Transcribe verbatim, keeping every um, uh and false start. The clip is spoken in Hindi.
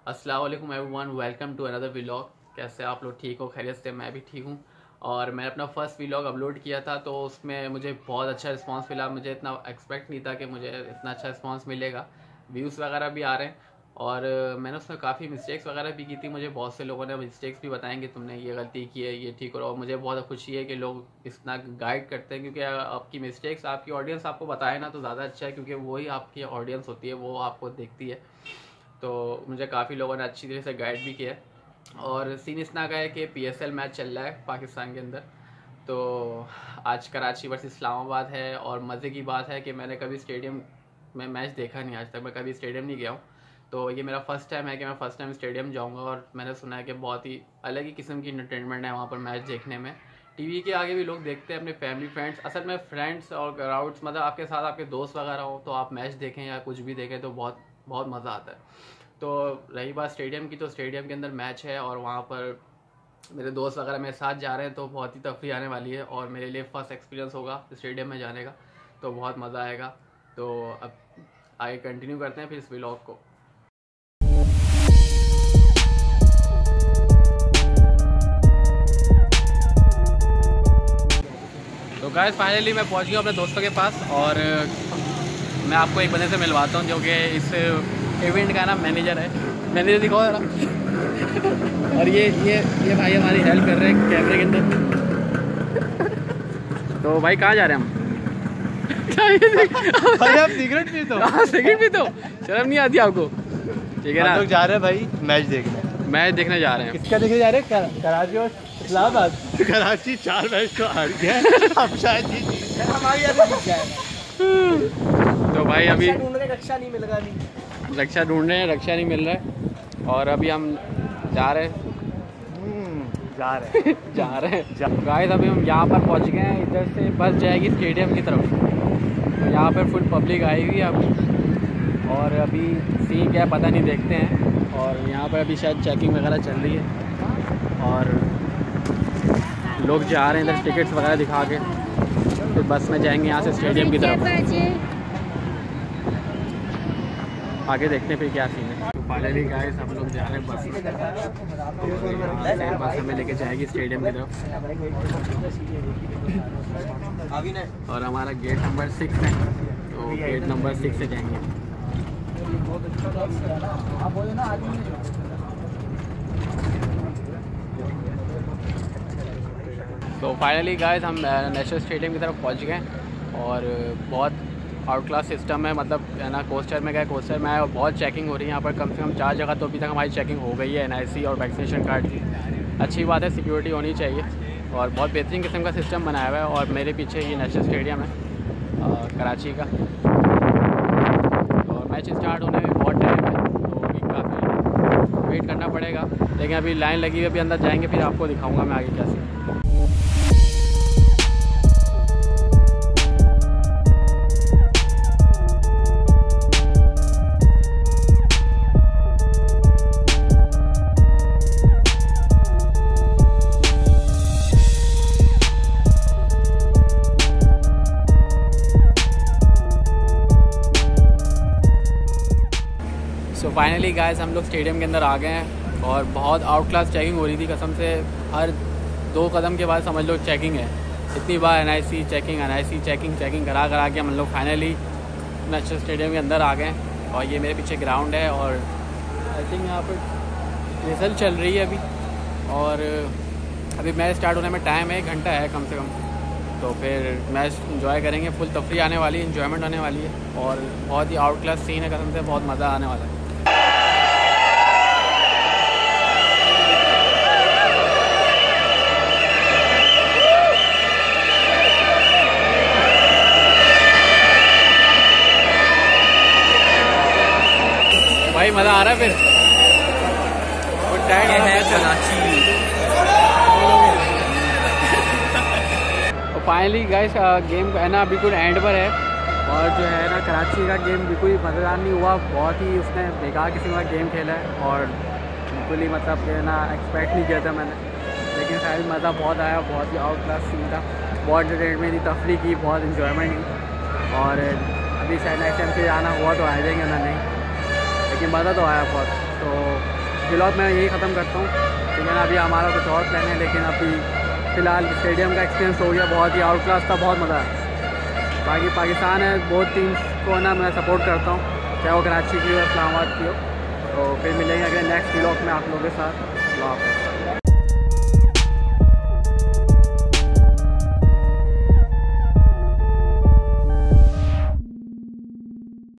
अस्सलाम वालेकुम everyone, welcome to another vlog. कैसे आप लोग? ठीक हो? खैरियत से? मैं भी ठीक हूँ। और मैंने अपना फर्स्ट व्लॉग अपलोड किया था तो उसमें मुझे बहुत अच्छा रिस्पांस मिला। मुझे इतना एक्सपेक्ट नहीं था कि मुझे इतना अच्छा रिस्पांस मिलेगा। व्यूज़ वगैरह भी आ रहे हैं और मैंने उसमें काफ़ी मिस्टेक्स वगैरह भी की थी। मुझे बहुत से लोगों ने मिस्टेक्स भी बताएंगे, तुमने ये गलती की है, ये ठीक करो। और मुझे बहुत खुशी है कि लोग इतना गाइड करते हैं, क्योंकि आपकी मिस्टेक्स आपकी ऑडियंस आपको बताए ना तो ज़्यादा अच्छा है, क्योंकि वही आपकी ऑडियंस होती है, वो आपको देखती है। तो मुझे काफ़ी लोगों ने अच्छी तरह से गाइड भी किया। और सीन इतना का है कि पीएसएल मैच चल रहा है पाकिस्तान के अंदर। तो आज कराची वर्सेस इस्लामाबाद है और मज़े की बात है कि मैंने कभी स्टेडियम में मैच देखा नहीं, आज तक मैं कभी स्टेडियम नहीं गया हूँ। तो ये मेरा फर्स्ट टाइम है कि मैं फ़र्स्ट टाइम स्टेडियम जाऊँगा। और मैंने सुना है कि बहुत ही अलग ही किस्म की इंटरटेनमेंट है वहाँ पर मैच देखने में। टीवी के आगे भी लोग देखते हैं, अपने फैमिली फ्रेंड्स। असल में फ्रेंड्स और क्राउड्स, मतलब आपके साथ आपके दोस्त वगैरह हो तो आप मैच देखें या कुछ भी देखें तो बहुत बहुत मज़ा आता है। तो रही बात स्टेडियम की, तो स्टेडियम के अंदर मैच है और वहाँ पर मेरे दोस्त वगैरह मेरे साथ जा रहे हैं, तो बहुत ही तफरी आने वाली है और मेरे लिए फ़र्स्ट एक्सपीरियंस होगा स्टेडियम में जाने का, तो बहुत मज़ा आएगा। तो अब आगे कंटिन्यू करते हैं फिर इस व्लॉग को। तो गाइस फाइनली मैं पहुंच गया अपने दोस्तों के पास और मैं आपको एक बंदे से मिलवाता हूं जो कि इस इवेंट का ना मैनेजर है। मैनेजर दिखाओ जरा। और ये ये ये भाई हमारी हेल्प कर रहे हैं कैमरे के अंदर। तो भाई कहाँ जा रहे हैं हम? भाई आप सिगरेट पी तो हाँ सिगरेट पी तो शर्म नहीं आती आपको? ठीक है ना, लोग जा रहे हैं भाई मैच देखने। मैच देखने जा रहे हैं। किसका देखने जा रहे हैं? कराची और इस्लामाबाद। कराची चार मैच तो हार गया, अब शायद जीत हमारी जीत जाएगा। तो भाई अभी ढूंढ रहे, रक्षा नहीं मिल रहा, नहीं रक्षा ढूंढ रहे हैं, रक्षा नहीं मिल रहा है। और अभी हम जा रहे हैं जा रहे हैं जा रहे हैं गाइस। अभी हम यहाँ पर पहुँच गए हैं। इधर से बस जाएगी स्टेडियम की तरफ। तो यहाँ पर फुल पब्लिक आई हुई है अभी, और अभी सीन क्या पता नहीं, देखते हैं। और यहाँ पर अभी शायद चेकिंग वगैरह चल रही है और लोग जा रहे हैं इधर टिकट्स वगैरह दिखा के, फिर बस में जाएंगे यहाँ से स्टेडियम की तरफ। आगे देखते हैं फिर क्या सीन है। तो फाइनली गाइस हम लोग जा रहे हैं बस में, बस हमें लेके जाएगी स्टेडियम की तरफ। और हमारा गेट नंबर सिक्स है, तो गेट नंबर सिक्स से जाएंगे। तो फाइनली गाइस हम नेशनल स्टेडियम की तरफ पहुंच गए और बहुत आउट क्लास सिस्टम है, मतलब है ना। कोस्टर में गए, कोस्टर में आए और बहुत चेकिंग हो रही है यहाँ पर। कम से कम चार जगह तो अभी तक हमारी चेकिंग हो गई है, एनआईसी और वैक्सीनेशन कार्ड की। अच्छी बात है, सिक्योरिटी होनी चाहिए और बहुत बेहतरीन किस्म का सिस्टम बनाया हुआ है। और मेरे पीछे ये नेशनल स्टेडियम है कराची का। और मैच स्टार्ट होने में बहुत टाइम है, तो अभी काफ़ी वेट करना पड़ेगा। लेकिन अभी लाइन लगी हुई, अभी अंदर जाएंगे फिर आपको दिखाऊँगा मैं आगे क्या सीन। तो फाइनली गाइस हम लोग स्टेडियम के अंदर आ गए हैं और बहुत आउट क्लास चेकिंग हो रही थी कसम से। हर दो कदम के बाद समझ लो चेकिंग है। इतनी बार NIC checking NIC checking checking करा करा के हम लोग फाइनली नेशनल स्टेडियम के अंदर आ गए हैं। और ये मेरे पीछे ग्राउंड है और आई थिंक यहाँ पर रिजल्ट चल रही है अभी। और अभी मैच स्टार्ट होने में टाइम है, एक घंटा है कम से कम। तो फिर मैच इंजॉय करेंगे, फुल तफरी आने वाली है, इन्जॉयमेंट होने वाली है और बहुत ही आउट क्लास सीन है कसम से, बहुत मज़ा आने वाला है। भाई मज़ा आ रहा है फिर टाइम है कराची। और फाइनली गाइस गेम है ना बिल्कुल एंड पर है और जो है ना कराची का गेम बिल्कुल ही मज़ेदार नहीं हुआ। बहुत ही उसने बेकार किस्म का गेम खेला है और बिल्कुल ही मतलब जो है ना एक्सपेक्ट नहीं किया था मैंने। लेकिन खैर मज़ा बहुत आया, बहुत ही आउट क्लास सीन था, बहुत एंटरटेनमेंट थी, तफरी की, बहुत इन्जॉयमेंट की। और अभी शायद नेक्स्ट टाइम से आना हुआ तो आ जाएंगे ना, नहीं लेकिन मज़ा तो आया बहुत। तो व्लॉग मैं यही ख़त्म करता हूँ, ठीक है ना। अभी हमारा कुछ और प्लान है, लेकिन अभी फ़िलहाल स्टेडियम का एक्सपीरियंस हो गया, बहुत ही आउट क्लास था, बहुत मज़ा आया। बाकी पाकिस्तान है, बहुत टीम्स को ना मैं सपोर्ट करता हूँ, चाहे वो कराची की हो, इस्लामाबाद की हो। तो फिर मिलेंगे अगले नेक्स्ट व्लॉग में आप लोगों के साथ। अल्लाह हाफ़िज़।